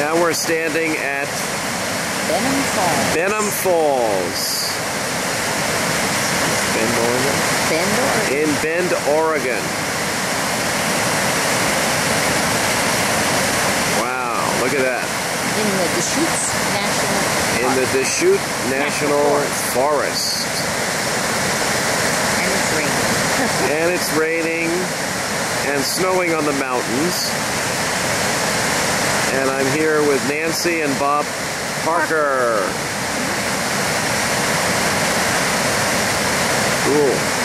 Now we're standing at Benham Falls. Benham Falls. Bend, Oregon? Bend, Oregon. In Bend, Oregon. Wow, look at that. In the Deschutes National Park. In the Deschutes National Forest. And it's raining. And it's raining and snowing on the mountains. And I'm here with Nancy and Bob Parker. Cool.